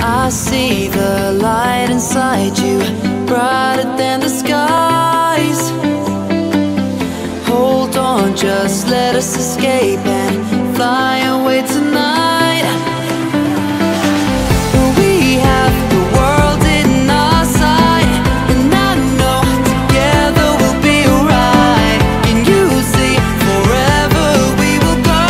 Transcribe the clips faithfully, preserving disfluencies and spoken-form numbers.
I see the light inside you, brighter than the skies. Hold on, just let us escape and fly away tonight. We have the world in our sight, and I know together we'll be alright. Can you see forever we will go?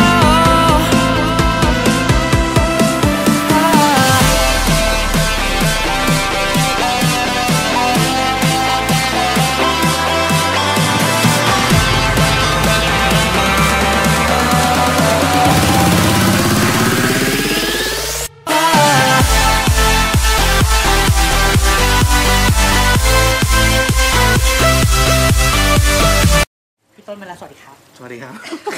พี่ต้นมาแล้วสวัสดีครับสวัสดีครับ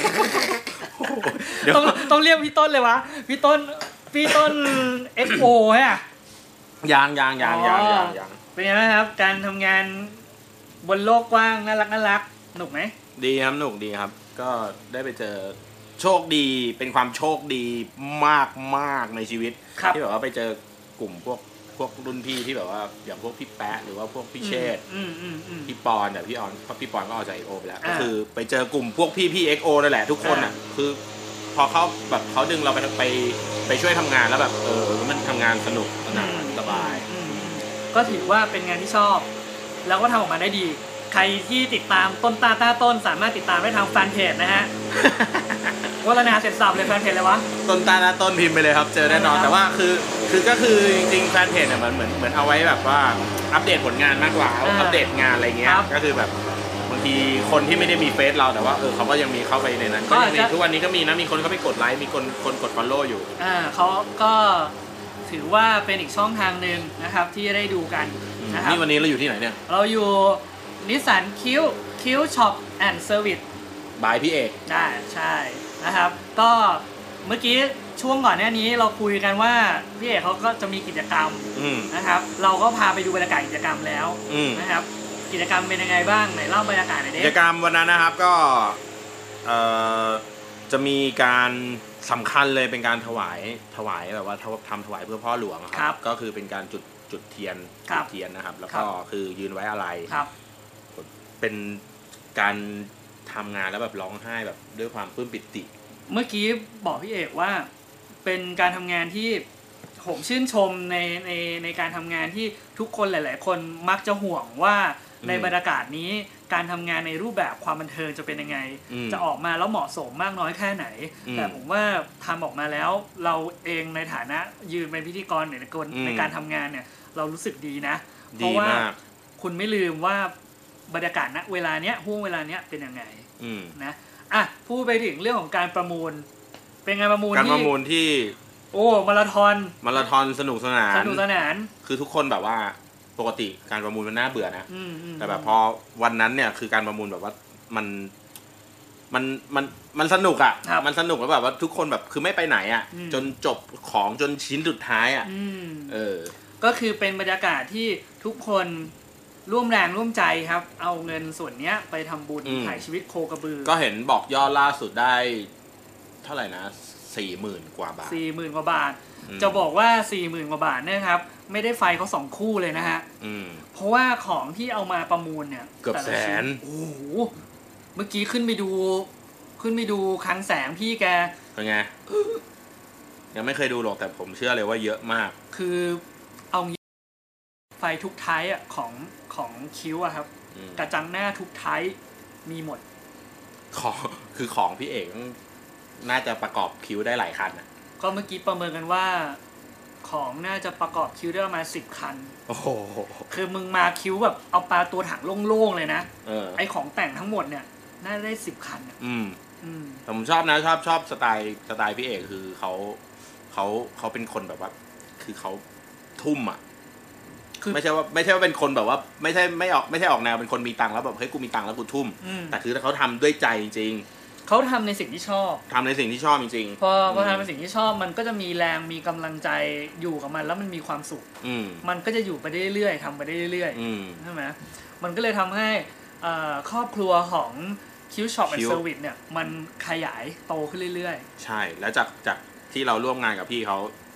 ต้องต้องเรียกพี่ต้นเลยวะพี่ต้นพี่ต้น เอ็กซ์ โอ ฮะยางยางยางยางยางยางเป็นไงบ้างครับการทำงานบนโลกกว้างน่ารักน่ารักหนุกไหมดีครับหนุกดีครับก็ได้ไปเจอโชคดีเป็นความโชคดีมากมากในชีวิตที่แบบว่าไปเจอกลุ่มพวกพวกรุ่นพี่ที่แบบว่าอย่างพวกพี่แป๊ะหรือว่าพวกพี่เชษพี่ปอนเนี่ยพี่ออนพี่ปอนก็ออกจาก เอ็กซ์ โอ ไปแล้วก็คือไปเจอกลุ่มพวกพี่พี่ เอ็กซ์ โอ นั่นแหละทุกคนอ่ะคือพอเขาแบบเขาดึงเราไปไปไปช่วยทำงานแล้วแบบเออมันทำงานสนุกสนานสบายก็ถือว่าเป็นงานที่ชอบแล้วก็ทำออกมาได้ดีใครที่ติดตามต้นตาต้าต้นสามารถติดตามได้ทางแฟนเพจนะฮะโฆษณาเสร็จสับเลยแฟนเพจเลยวะต้นตาต้าต้นพิมพ์ไปเลยครับเจอแน่นอนแต่ว่าคือคือก็คือจริงๆแฟนเพจเนี่ยมันเหมือนเหมือนเอาไว้แบบว่าอัปเดตผลงานมากกว่าอัปเดตงานอะไรเงี้ยก็คือแบบบางทีคนที่ไม่ได้มีเฟซเราแต่ว่าเออเขาก็ยังมีเข้าไปในนั้นก็ยังมีทุกวันนี้ก็มีนะมีคนเข้าไปกดไลค์มีคนคนกดฟอลโล่อยู่อ่าเขาก็ถือว่าเป็นอีกช่องทางหนึ่งนะครับที่ได้ดูกันนะครับนี่วันนี้เราอยู่ที่ไหนเนี่ยเราอยู่นิสสันคิ้วคิ้วช็อปแอนด์เซอร์วิสบายพี่เอกได้ใช่นะครับก็เมื่อกี้ช่วงก่อนหน้านี้เราคุยกันว่าพี่เอกเขาก็จะมีกิจกรรมนะครับเราก็พาไปดูบรรยากาศกิจกรรมแล้วนะครับกิจกรรมเป็นยังไงบ้างไหนเล่าบรรยากาศหน่อยดิกิจกรรมวันนั้นนะครับก็เอ่อจะมีการสำคัญเลยเป็นการถวายถวายแบบว่าทำถวายเพื่อพ่อหลวงครับก็คือเป็นการจุดจุดเทียนจุดเทียนนะครับแล้วก็คือยืนไว้อะไรเป็นการทำงานแล้วแบบร้องไห้แบบด้วยความปลื้มปิติเมื่อกี้บอกพี่เอกว่าเป็นการทำงานที่ผมชื่นชมในในในการทำงานที่ทุกคนหลายๆคนมักจะห่วงว่าในบรรยากาศนี้การทำงานในรูปแบบความบันเทิงจะเป็นยังไงจะออกมาแล้วเหมาะสมมากน้อยแค่ไหนแต่ผมว่าทำออกมาแล้วเราเองในฐานะยืนเป็นพิธีกรในกลในการทำงานเนี่ยเรารู้สึกดีนะเพราะว่าคุณไม่ลืมว่าบรรยากาศณเวลาเนี้ยห่วงเวลาเนี้ยเป็นยังไงนะอ่ะพูดไปถึงเรื่องของการประมูลเป็นไงประมูลการประมูลที่โอ้มาราธอนมาราธอนสนุกสนานสนุกสนานคือทุกคนแบบว่าปกติการประมูลมันน่าเบื่อนะแต่แบบพอวันนั้นเนี่ยคือการประมูลแบบว่ามันมันมันมันสนุกอ่ะมันสนุกแล้วแบบว่าทุกคนแบบคือไม่ไปไหนอ่ะจนจบของจนชิ้นสุดท้ายอ่ะเออก็คือเป็นบรรยากาศที่ทุกคนร่วมแรงร่วมใจครับเอาเงินส่วนนี้ไปทำบุญถ่ายชีวิตโคกระบือก็เห็นบอกยอดล่าสุดได้เท่าไหร่นะสี่หมื่นกว่าบาทสี่หมื่นกว่าบาทจะบอกว่าสี่หมื่นกว่าบาทเนี่ยครับไม่ได้ไฟเขาสองคู่เลยนะฮะเพราะว่าของที่เอามาประมูลเนี่ยเกือบแสนโอ้โหเมื่อกี้ขึ้นไปดูขึ้นไปดูคลังแสงพี่แกเป็นไงยังไม่เคยดูหรอกแต่ผมเชื่อเลยว่าเยอะมากคือเอาไฟทุกไทป์อ่ะของของคิ้วอะครับกระจังหน้าทุกไทป์มีหมดของคือของพี่เอกน่าจะประกอบคิ้วได้หลายคันนะก็เมื่อกี้ประเมินกันว่าของน่าจะประกอบคิ้วได้ประมาณสิบคันโอ้โหคือมึงมาคิ้วแบบเอาปลาตัวถังโล่งๆเลยนะไอของแต่งทั้งหมดเนี่ยน่าได้สิบคันอืมอืมผมชอบนะชอบชอบสไตล์สไตล์พี่เอกคือเขาเขาเขาเป็นคนแบบว่าคือเขาทุ่มอ่ะไม่ใช่ว่าไม่ใช่ว่าเป็นคนแบบว่าไม่ใช่ไม่ออกไม่ใช่ออกแนวเป็นคนมีตังค์แล้วแบบเฮ้ยกูมีตังค์แล้วกูทุ่มแต่คือเขาทำด้วยใจจริงเขาทำในสิ่งที่ชอบทำในสิ่งที่ชอบจริงๆพอพอทำในสิ่งที่ชอบมันก็จะมีแรงมีกำลังใจอยู่กับมันแล้วมันมีความสุขมันก็จะอยู่ไปได้เรื่อยๆทำไปได้เรื่อยๆใช่ไหมมันก็เลยทำให้ครอบครัวของคิ้วช็อปแอนด์เซอร์วิสเนี่ยมันขยายโตขึ้นเรื่อยๆใช่แล้วจากจากที่เราร่วมงานกับพี่เขา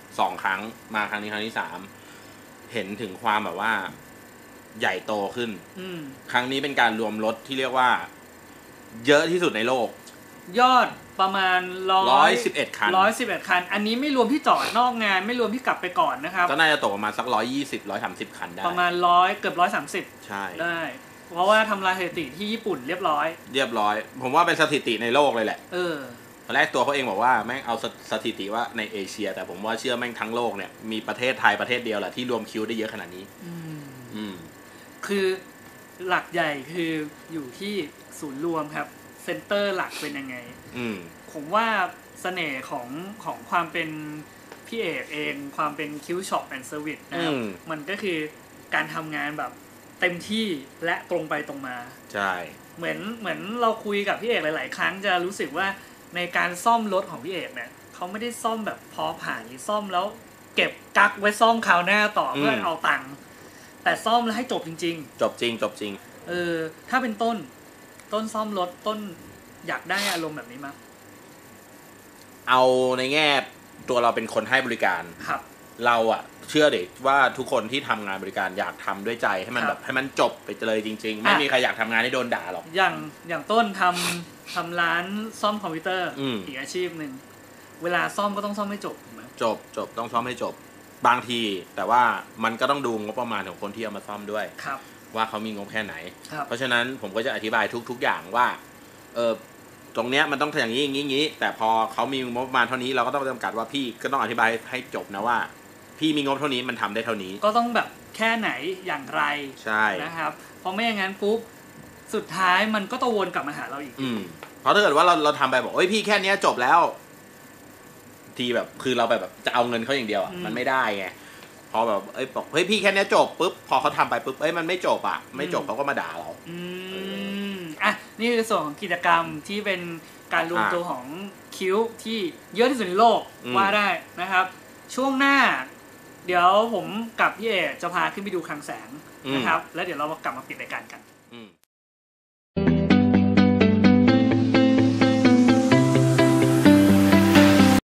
สองครั้งมาครั้งนี้ครั้งที่สามเห็นถึงความแบบว่าใหญ่โตขึ้นครั้งนี้เป็นการรวมรถที่เรียกว่าเยอะที่สุดในโลกยอดประมาณร้อยสิบเอ็ดคันร้อยสิบเอ็ดคันอันนี้ไม่รวมที่จอดนอกงานไม่รวมที่กลับไปก่อนนะครับก็น่าจะตกประมาณสักร้อยยี่สิบร้อยสามสิบคันได้ประมาณร้อยเกือบร้อยสามสิบใช่ได้เพราะว่าทำลายสถิติที่ญี่ปุ่นเรียบร้อยเรียบร้อยผมว่าเป็นสถิติในโลกเลยแหละเออตอนแรกตัวเขาเองบอกว่าแม่งเอาสถิติว่าในเอเชียแต่ผมว่าเชื่อแม่งทั้งโลกเนี่ยมีประเทศไทยประเทศเดียวแหละที่รวมคิวได้เยอะขนาดนี้อืมอืมคือหลักใหญ่คืออยู่ที่ศูนย์รวมครับเซ็นเตอร์หลักเป็นยังไงอืมผมว่าเสน่ห์ของของความเป็นพี่เอกเองความเป็นคิวช็อปแอนด์เซอร์วิสนะครับมันก็คือการทำงานแบบเต็มที่และตรงไปตรงมาใช่เหมือนเหมือนเราคุยกับพี่เอกหลายๆครั้งจะรู้สึกว่าในการซ่อมรถของพี่เอกเนี่ยเขาไม่ได้ซ่อมแบบพอผ่านหรือซ่อมแล้วเก็บกักไว้ซ่อมคราวหน้าต่อเพื่อเอาตังค์แต่ซ่อมแล้วให้จบจริงๆจบจริงจบจริงเออถ้าเป็นต้นต้นซ่อมรถต้นอยากได้อารมณ์แบบนี้มั้ยเอาในแง่ตัวเราเป็นคนให้บริการครับเราอะเชื่อเด็กว่าทุกคนที่ทำงานบริการอยากทำด้วยใจให้มันแบบให้มันจบไปเลยจริงๆไม่มีใครอยากทำงานให้โดนด่าหรอกอย่างอย่างต้นทำทำร้านซ่อมคอมพิวเตอร์อีกอาชีพหนึ่งเวลาซ่อมก็ต้องซ่อมให้จบถูกไหมจบจบต้องซ่อมให้จบบางทีแต่ว่ามันก็ต้องดูงบประมาณของคนที่เอามาซ่อมด้วยว่าเขามีงบแค่ไหนเพราะฉะนั้นผมก็จะอธิบายทุกๆอย่างว่าเออตรงเนี้ยมันต้องอย่างนี้อย่างนี้อย่างนี้แต่พอเขามีงบประมาณเท่านี้เราก็ต้องจำกัดว่าพี่ก็ต้องอธิบายให้จบนะว่าพี่มีงบเท่านี้มันทำได้เท่านี้ก็ต้องแบบแค่ไหนอย่างไรใช่นะครับเพราะไม่อย่างนั้นปุ๊บสุดท้ายมันก็ต้องวนกลับมาหาเราอีกอืมเพราะถ้าเกิดว่าเราเราทำไปบอกเอ้ยพี่แค่นี้จบแล้วทีแบบคือเราแบบจะเอาเงินเขาอย่างเดียวอ่ะมันไม่ได้ไงพอแบบเอ้ยบอกเฮ้ยพี่แค่นี้จบปุ๊บพอเขาทำไปปุ๊บเอ้ยมันไม่จบอ่ะไม่จบเขาก็มาด่าเราอืมอ่ะนี่คือส่วนของกิจกรรมที่เป็นการรวมตัวของคิวที่เยอะที่สุดในโลกว่าได้นะครับช่วงหน้าเดี๋ยวผมกับพี่เอจะพาขึ้นไปดูคลังแสงนะครับแล้วเดี๋ยวเรามากลับมาปิดรายการกัน